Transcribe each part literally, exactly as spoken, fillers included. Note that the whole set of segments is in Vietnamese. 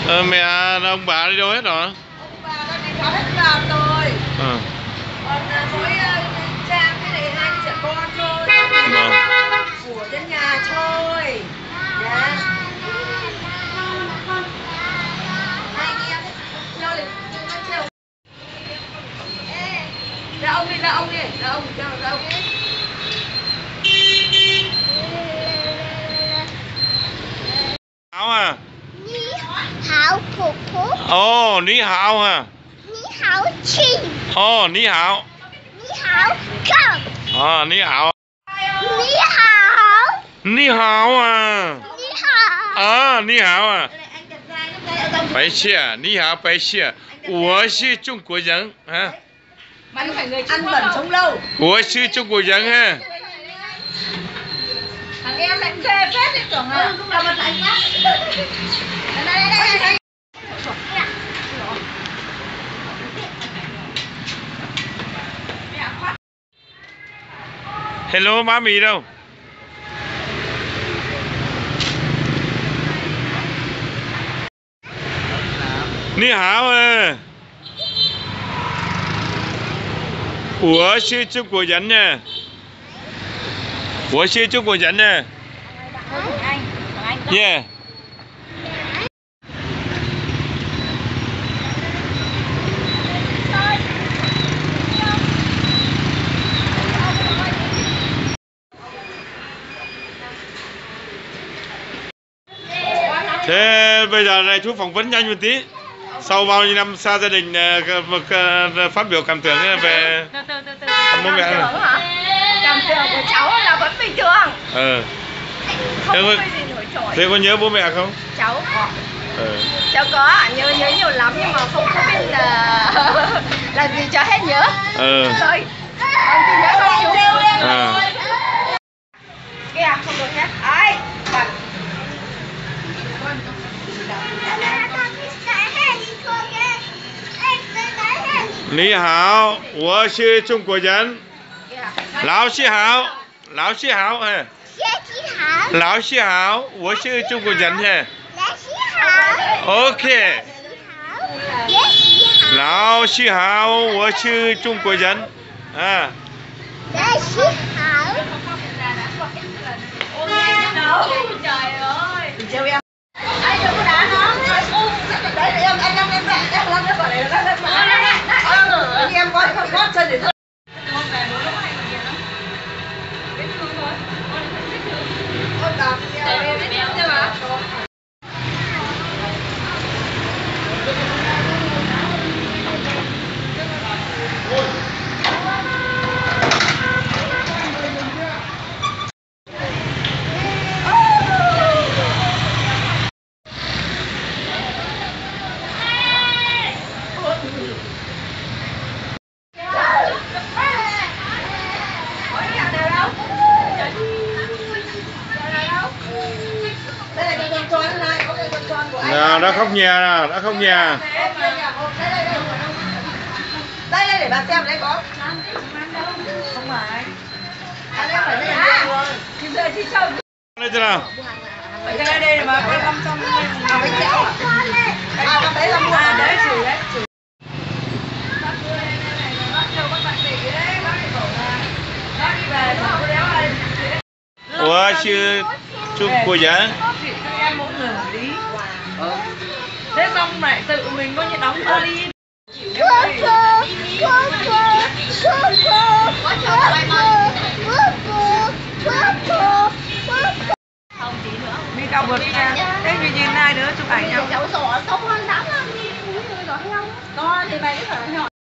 Ờ, mẹ ông bà đi đâu hết rồi? Ông bà nó đi có hết làm rồi. Ờ. Còn mỗi Trang cái này hai đứa trẻ con thôi. Vâng. Của trên nhà thôi. Dạ. Hai anh em nhau thì chiều. Ra ông đi, ra ông đi, ra ông, ra ông, ra ông. Hảo à? Ní hảo phụ phụ. Ồ, ní hảo à? Ní hảo chi. Ồ, ní hảo. Ní hảo cơm. À, ní hảo. Ní hảo. Ní hảo à? Ní hảo. À, ní hảo à? 白谢，你好，白谢，我是中国人啊。 Anh phải người ăn bẩn sống lâu. 我是中国人哈。 Thằng em lại ghê phết thì tưởng là không làm mặt lạnh quá. Đây đây đây đây. Hello, má mì đâu? Ni hảo à. 我是中国人呢。我是中国人呢。Yeah. Thế bây giờ này chú phỏng vấn nhanh một tí. Sau bao nhiêu năm xa gia đình phát biểu cảm tưởng về bố mẹ này. Cảm tưởng của cháu là vẫn bình thường. Ờ. Không Thế có có, gì nổi trội. thế có nhớ bố mẹ không? Cháu có. Ờ. Cháu có nhớ nhớ nhiều lắm nhưng mà không có biết là là gì cho hết nhớ. Ờ. Rồi. Ông thì nhớ không chú? À. Kìa không được hết. Ai? Bật. 你好，我是中国人。老师好，老师好，哎。 学习好。 老师好，我是中国人，哎。 老师好。 OK。 学习好。 老师好，我是中国人，啊。 老师好。 Trời ơi. Chào em. Ai đừng có đá nó. Đấy em anh em em em em lăn nó vào đây lăn lăn. Anh em coi không gót chân để Ôi đạp nhiều biết chưa bà? Nào, đã khóc nhà nào, đã khóc nhà. Đây đây để bà xem đây có. Không phải. Anh em phải đây là thì giờ chị chồng. Đây thế nào? Phải đây đây để bà coi thăm trong à bánh kẹo à? À con đấy là mua à đấy chửi đấy. Chửi. Bác đưa đây này này, bác kêu bác bạn tỷ đấy, bác phải bảo là bác đi về nó có đéo ai. 我是中国人。 Em mỗi người một tí. Thế xong lại tự mình có như đóng vali. Cô cô, cô cô, cô cô, cô cô, cô cô, cô cô, cô cô. Không tí nữa. Mi cao vượt ra. Thế vì nhìn hai đứa chụp ảnh nhau. Cháu sổ sống hơn lắm lắm đi, người rồi heo. Con thì mày cứ phải hỏi.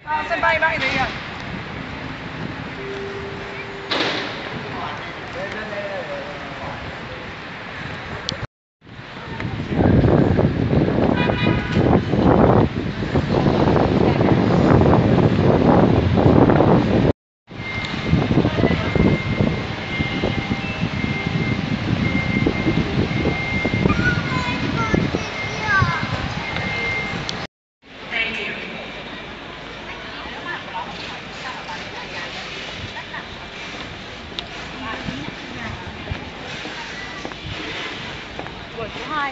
À, sân bay bay đấy à? Buổi thứ hai.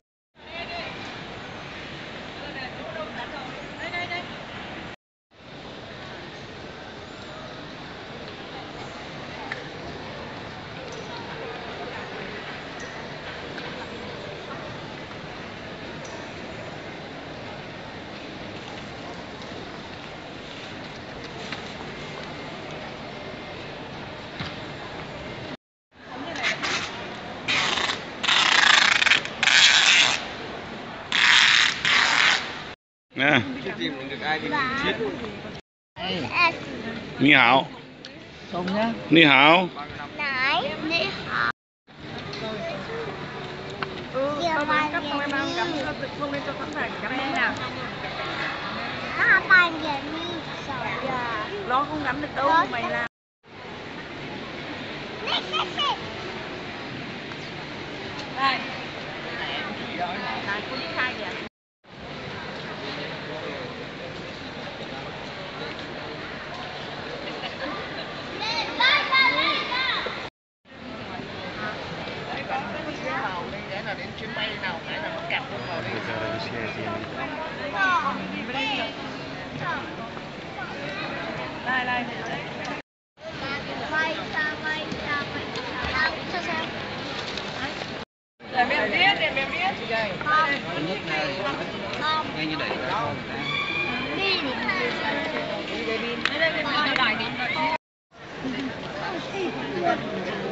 Nè. Ni hảo. Đúng nhá. Ni hảo. Nãy đi học. Ừ, tao mang cắp, tao mang cắp, tao tự không lên cho sẵn sàng cắp đây nào. Nó bàn giờ đi sợ giờ. Nó không gắn được đâu, mày làm. Đây. Này, con đi khai kìa. Đến chuyến bay nào cái là nó kẹp luôn vào đây. Đây, đây. Bay ra, bay ra, bay ra. Đâu, sao sao? Để mẹ biết, để mẹ biết. Không. Không. Ngay như đẩy đó. Đi đi. Đây, đây, đây, đây, đây, đây, đây.